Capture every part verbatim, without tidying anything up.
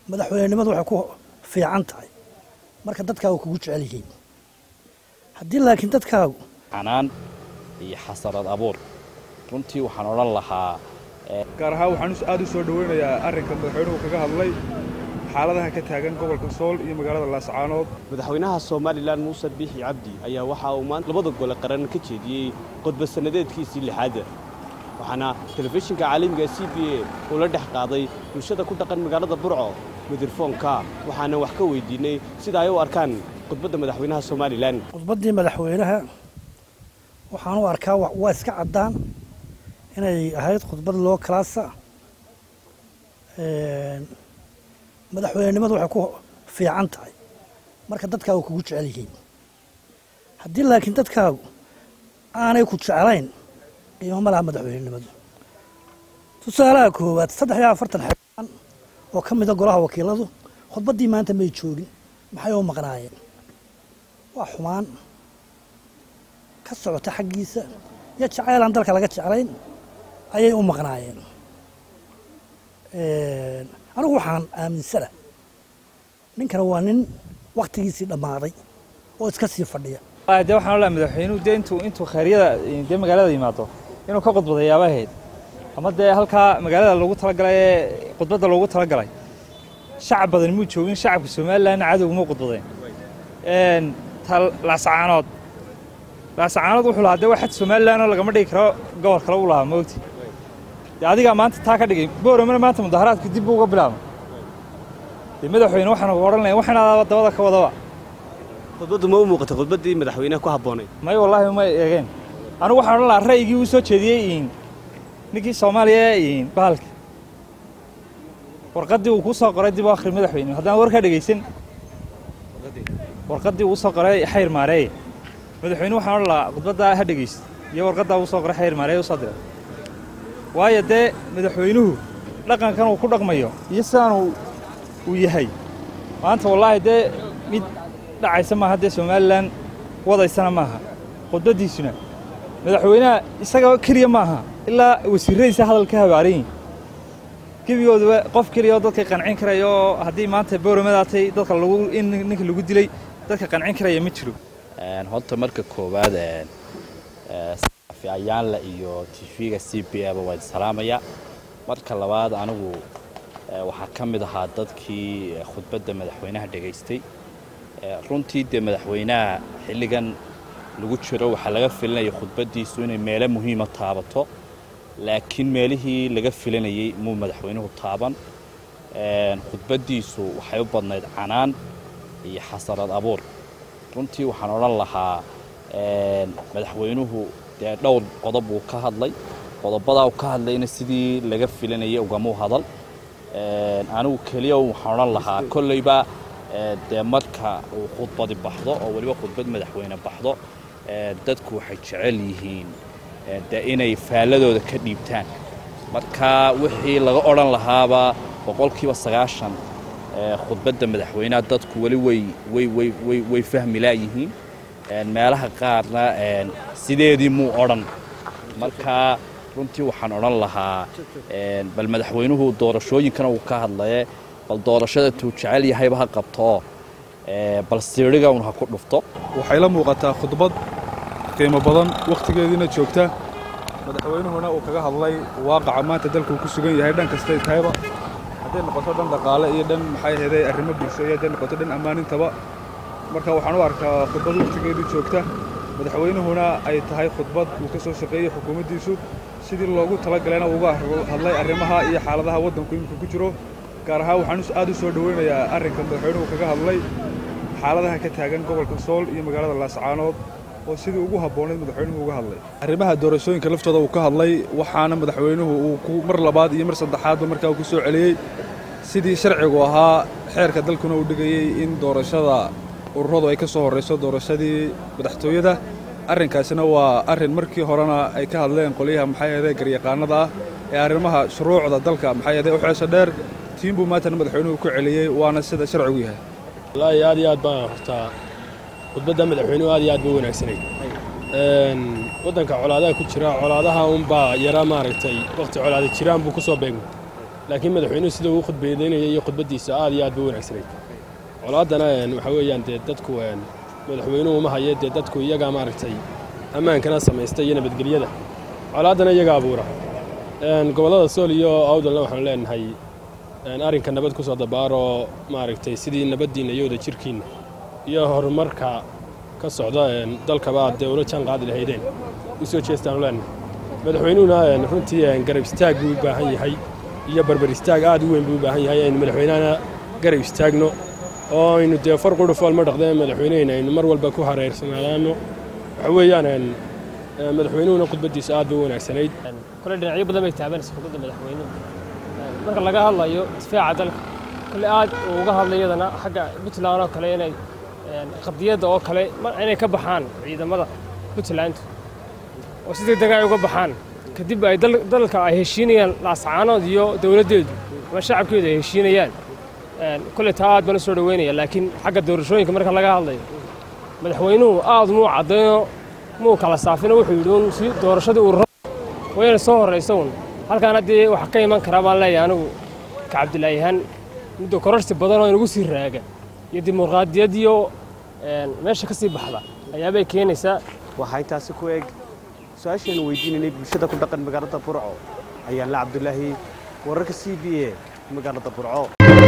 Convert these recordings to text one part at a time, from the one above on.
madaxweynenimadu waxay ku fiican tahay marka dadkaagu kugu jecel yihiin haddii laakiin dadkaagu canaan iyo xasarad abuur runtii waxaan odhan lahaa gaar ahaan waxaan aad u soo dhaweynayaa arrinka madaxweynuhu kaga hadlay xaaladaha ka taagan gobolka Sool iyo magaalada Laascaanood. madaxweynaha Soomaaliland Muuse Biixi Cabdi ayaa waxa uu maanta labada gole qaran ka jeediyay qodbad sanadeedkiisii lixaad waxaana telefishinka caalamiga C B A uu la dhex qaaday bulshada ku dhaqan magaalada Burco midirfoonka waxaana wax ka weydiinay sida ay u arkaan qodbada madaxweynaha Soomaaliland. qodbadii madaxweynaha waxaan u arkaa waa iska cadaan inay ahayd qodbad loo kalaasa ee madaxweynenimadu waxay ku fiican tahay marka dadkaagu kugu jecel yihiin haddii laakiin dadkaagu aanay ku jeclayn qiimo ma laha madaxweynenimadu tusaalaha koowaad saddex iyo afartan xildhibaan oo ka mid ah golaha wakiiladu khudbadii maanta may joogin maxay u maqnaayeen waa xumaan ka socota xaggiisa iyo jacayl aan dalka laga jeclayn ayay u maqnaayeen anigu waxaan aaminsana ninkana waa nin waqtigiisii dhammaaday oo iska sii fadhiya de waxaan la madaxweynuhu de intuu intuu khayriyada de magaalada yimaado inuu ka qodbadayaaba ahayd ama de halkaa magaalada loogu talagalay qodbada loogu talagalay shacab badan muu joogin shacabka Soomaaliland cadow ma qodbadeen een tal Laascaanood Laascaanood wuxuu lahaa de waxad Soomaaliland oo lagama dhigi karo gobol kale u lahaa moogti adiga maanta taa ka dhigay booromana maanta mudaharaadku dib uga bilaabay de madaxweyne waxaan oranay waxaan dabada ka wadaba qodbadu ma u muuqato qodbadii madaxweynaha ku haboonay may wallahi ma eegeen anigu waxaan oran lahaa ra'yigii uu soo jeediyay in ninkii Soomaaliya in bahalka warqadii uu ku soo qoray dib akhri madaxweyne haddaan warka dhageysan warqadii uu soo qoray xayr maareey madaxweyne waxaan oran lahaa qodbada ha dhageysto iyo warqada uu soo qoray xayr maareey u soo diray waayo de madaxweynuhu dhaqankan uu ku dhaqmayo iyo sidaan uu yahay maanta wallahi de mid dhacaysa ma hadda Soomaaliland wadaysana maaha qodbadiisuna madaxweynaha isaga kaliya maaha ilaa wasiiradiisa hadalka habaarin kibiyooda qof kaliya dadka qancin karayo hadii maanta booromadaatay dadka lagu in ninka lagu dilay dadka qancin karaya ma jiro een horta marka koobaad een في أيام لا إيو تشفيق السي بي أبو وايد سلامية مركز لبعض أنا و وحكم ده هادد كي خطبة مدحوينها دقيستي رنتي ده مدحوينها اللي كان لقول شرو حلقة فيلنا يخطبة دي سوين ميله مهمة طابته لكن ميله لقى فيلنا يي مو مدحوينه طابا خطبة دي سو وحيبضنا عنان يحصر الأبور رنتي وحنور الله مدحوينه دور قضب وكهضلي قضبضا وكهضلينا سيدي laga filanayay ugamu hadal ee anu kaliya waxaan lahaa kullayba ee marka uu khudbad baxdo oo waliba khudbad madaxweyne baxdo ee dadku waxay jecel yihiin ee inay faaladooda ka dhiibtaan marka wixii laga oran lahaaba boqolkiiba sagaashan ee khudbada madaxweynaha dadku wali way way way way fahmi laayihiin meelaha qaarna een sideedii muu oran marka runtii waxaan oran lahaa een bal madaxweynuhu doorashooyinkana uu ka hadlay bal doorashada tuu jecel yahay ba qabto ee bal siriga uu ku dhufto waxay la muuqataa khudbad qiimo badan waqtigeedina joogta madaxweynuhuna uu kaga hadlay waaqaca maanta dalku ku sugan yahay dhan kasta ay tahayba haddii noqoto dhan dhaqaale iyo dhan maxay heeday arrimo bulsho iyo dhan noqoto dhan ammaanintaba marka waxaan u arkaa khudbad waqtigeedu joogta madaxweynuhuna ay tahay khudbad uu ka soo shaqeeyay xukuumaddiisu sidii loogu talagalay uga hadlay arrimaha iyo xaaladaha waddanku imika ku jiro gaar ahaan waxaan aad u soo dhaweynayaa arrinka madaxweynuhu kaga hadlay xaaladaha ka taagan gobolka Sool iyo magaalada Laascaanood oo sidii ugu habboonayd madaxweynuhu uga hadlay arrimaha doorashooyinka laftooda uu ka hadlay waxaana madaxweynuhu uu ku mar labaad iyo mar saddexaad markaa uu ku soo celiyay sidii sharcigu ahaa xeerka dalkuna uu dhigayay in doorashada ururadu ay ka soo horeyso doorashadii madaxtooyada arrinkaasina waa arrin markii horena ay ka hadleen qoliyaha maxay ahayd garyaqaanada ah ee arrimaha shuruucda dalka maxay ahayd u xeesha dheer tiimbu maanta madaxweynuhu ku celiyay waana sida sharcigu yahay wallaahi aad iyo aad baan hortaa khudbadda madaxweynuhu aad iyo aad buu wanaagsanay een waddanka colaadaha ku jira colaadaha un baa yara maaragtay waqti colaada jiraan buu ku soo beegmay laakiin madaxweynuhu sida uu khudbadeynayay iyo khudbadiisa aad iyo aad bay wanaagsaneyd colaadana waxa weeyaan dee dadku madaxweynuhu ma haye dee dadku iyaga maaragtay ammaankana samaystay iyo nabadgelyada colaadana iyaga abuura gobollada sool iyo awdalna waxaan leenahay arrinka nabad ku soo dabaaro maaragtay sidii nabaddiina iyo wada jirkiina iyo horumarka ka socda dalkaba dee ula jaan qaadi lahaydeen u soo jeestaan leenahay madaxweynuhuna runtii garab istaag buu u baahan yahay iyo barbar istaag aad u weyn buu u baahan yahay aynu madaxweynahana garab istaagno oo aynu dee far qudhufool ma dhaqdeen madaxweynehayna aynu mar walba ku hareersanaadaano waxa weeyaan madaxweynuhuna khudbadiisa aad bay u wanaagsanayd kole dhinacyo badan bay taabanaysa khudbadda madaxweynuhu marka laga hadlayo difaaca dalka kole aad uu uga hadlayadana xagga puntland oo kale inay qadiyadda oo kale inay ka baxaan ciidamada puntland oo si degdeg ay uga baxaan kadib ay dalka ay heshiinayaan laascaanood iyo dowladdeedu ama shacabkeedu ay heshiinayaan kole taa aad baan u soo dhaweynaya laakiin xagga doorashooyinka marka laga hadlayo madaxweynuhu aad muu caddayno muu kala saafino wuxuu yidhi un si doorashadii uu rabo wayna soo horraysa un halkaan haddii waxa ka iman karaa baan leeyahay anigu ka cabdilaayahan muddo kororsi badan oo inagu sii raaga iyo dimuqraadiyad iyo meesha ka sii baxda ayaabay keenaysaa waxaa intaasi ku eg su-aashaanu weydiinaynay bulshada ku dhaqan magaalada burco ayaan la cabdulaahi wararka c b a magaalada burco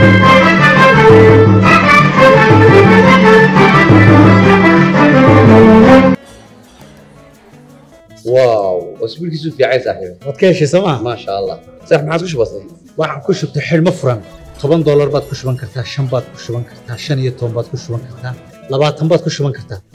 واو اسبوع كيسو في عايز صاحبي wadkeeshi sama ما شاء الله صح ما عادش بسيط waxaan ku shubtay xilmo furan toban dollar baad ku shuban kartaa shan baad ku shuban kartaa shan iyo toban baad ku shuban kartaa labaatan baad ku shuban kartaa